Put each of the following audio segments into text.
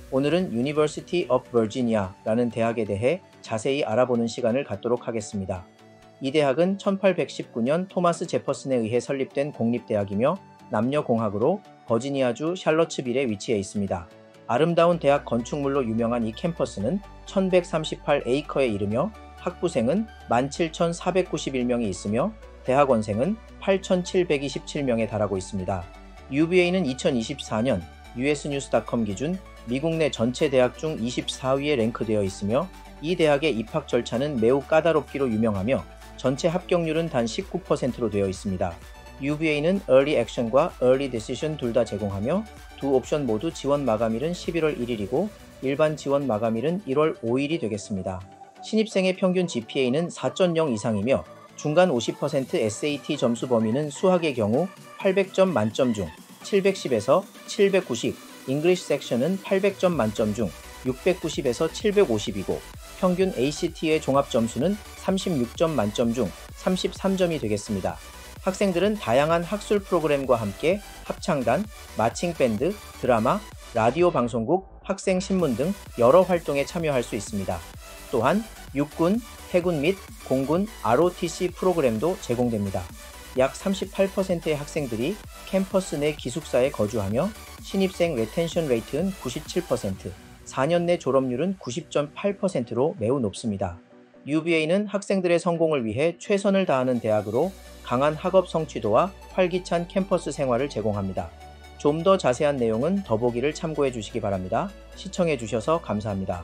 오늘은 University of Virginia라는 대학에 대해 자세히 알아보는 시간을 갖도록 하겠습니다. 이 대학은 1819년 토마스 제퍼슨에 의해 설립된 공립대학이며 남녀공학으로 버지니아주 샬럿츠빌에 위치해 있습니다. 아름다운 대학 건축물로 유명한 이 캠퍼스는 1138에이커에 이르며 학부생은 17,491명이 있으며 대학원생은 8,727명에 달하고 있습니다. UVA는 2024년 usnews.com 기준 미국 내 전체 대학 중 24위에 랭크되어 있으며 이 대학의 입학 절차는 매우 까다롭기로 유명하며 전체 합격률은 단 19%로 되어 있습니다. UVA는 Early Action과 Early Decision 둘 다 제공하며 두 옵션 모두 지원 마감일은 11월 1일이고 일반 지원 마감일은 1월 5일이 되겠습니다. 신입생의 평균 GPA는 4.0 이상이며 중간 50% SAT 점수 범위는 수학의 경우 800점 만점 중 710에서 790, English 섹션은 800점 만점 중 690에서 750이고 평균 ACT의 종합 점수는 36점 만점 중 33점이 되겠습니다. 학생들은 다양한 학술 프로그램과 함께 합창단, 마칭밴드, 드라마, 라디오 방송국, 학생 신문 등 여러 활동에 참여할 수 있습니다. 또한 육군, 해군 및 공군 ROTC 프로그램도 제공됩니다. 약 38%의 학생들이 캠퍼스 내 기숙사에 거주하며 신입생 레텐션 레이트는 97%, 4년 내 졸업률은 90.8%로 매우 높습니다. UVA는 학생들의 성공을 위해 최선을 다하는 대학으로 강한 학업 성취도와 활기찬 캠퍼스 생활을 제공합니다. 좀 더 자세한 내용은 더보기를 참고해 주시기 바랍니다. 시청해 주셔서 감사합니다.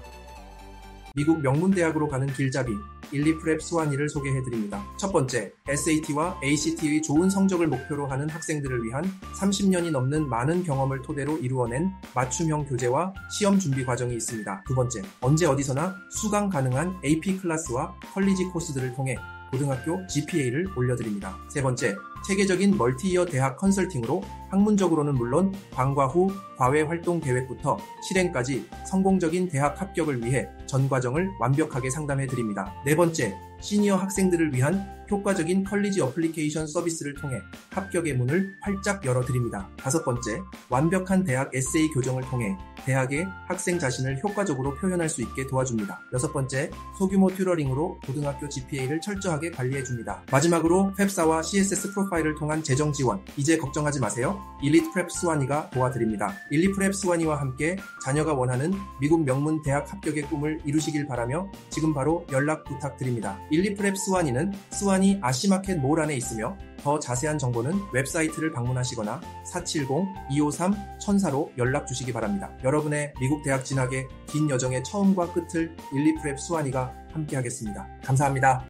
미국 명문대학으로 가는 길잡이 일리프랩 스와니를 소개해드립니다. 첫 번째, SAT와 ACT의 좋은 성적을 목표로 하는 학생들을 위한 30년이 넘는 많은 경험을 토대로 이루어낸 맞춤형 교재와 시험 준비 과정이 있습니다. 두 번째, 언제 어디서나 수강 가능한 AP 클래스와 컬리지 코스들을 통해 고등학교 GPA를 올려드립니다. 세 번째, 체계적인 멀티이어 대학 컨설팅으로 학문적으로는 물론 방과 후 과외 활동 계획부터 실행까지 성공적인 대학 합격을 위해 전 과정을 완벽하게 상담해드립니다. 네 번째, 시니어 학생들을 위한 효과적인 컬리지 어플리케이션 서비스를 통해 합격의 문을 활짝 열어드립니다. 다섯 번째, 완벽한 대학 에세이 교정을 통해 대학의 학생 자신을 효과적으로 표현할 수 있게 도와줍니다. 여섯 번째, 소규모 튜러링으로 고등학교 GPA를 철저하게 관리해줍니다. 마지막으로 펩사와 CSS 프로파일을 통한 재정 지원, 이제 걱정하지 마세요. 일리프랩 스와니가 도와드립니다. 일리프랩 스와니와 함께 자녀가 원하는 미국 명문 대학 합격의 꿈을 이루시길 바라며 지금 바로 연락 부탁드립니다. 일리프랩 스와니는 스와니 아시마켓 몰 안에 있으며 더 자세한 정보는 웹사이트를 방문하시거나 470-253-1000로 연락 주시기 바랍니다. 여러분의 미국 대학 진학의 긴 여정의 처음과 끝을 일리프랩 스와니가 함께하겠습니다. 감사합니다.